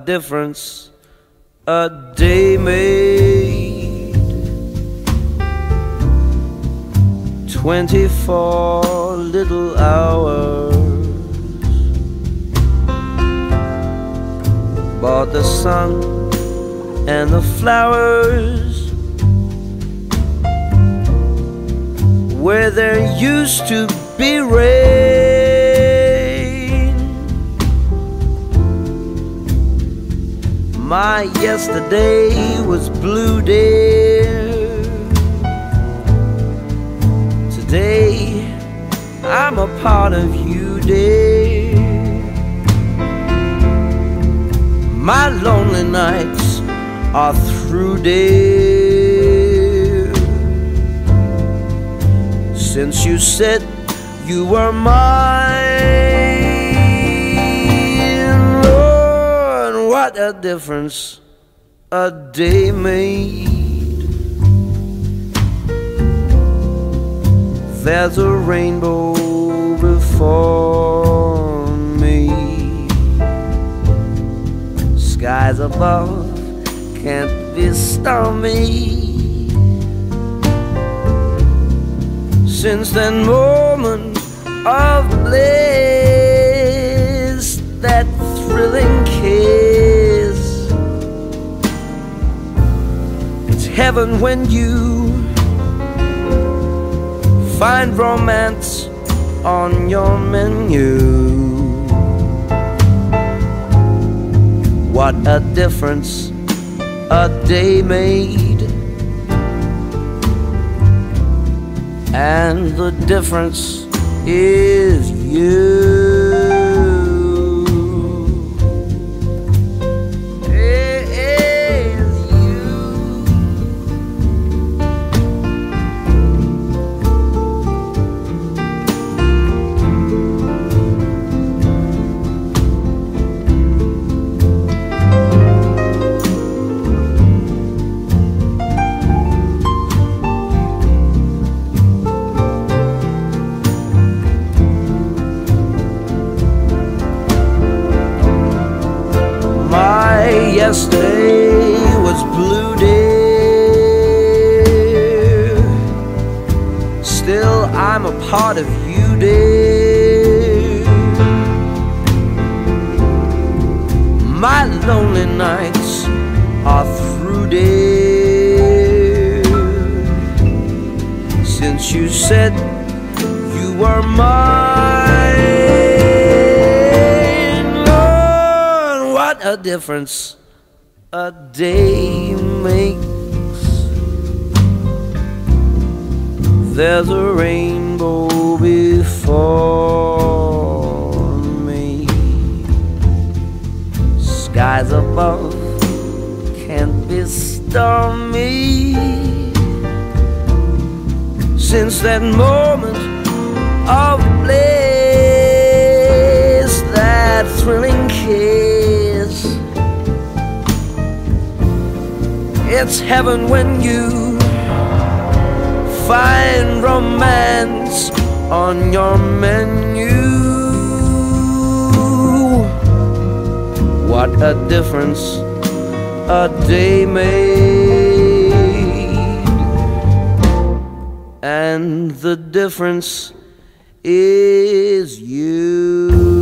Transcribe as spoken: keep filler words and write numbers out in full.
difference a day made. Twenty-four little hours bought the sun and the flowers where there used to be rain. My yesterday was blue, dear. Today I'm a part of you, dear. My lonely nights are through, dear, since you said you were mine. Lord, what a difference a day made. There's a rainbow before me. Skies above can't be stormy. Since that moment of bliss, that thrilling kiss, it's heaven when you find romance on your menu. What a difference a day made, and the difference is you. Yesterday was blue, dear. Still I'm a part of you, dear. My lonely nights are through, dear, since you said you were mine. Lord, what a difference a day makes. There's a rainbow before me. Skies above can't be stormy. Since that moment of bliss, that thrilling kiss, it's heaven when you find romance on your menu. What a difference a day made, and the difference is you.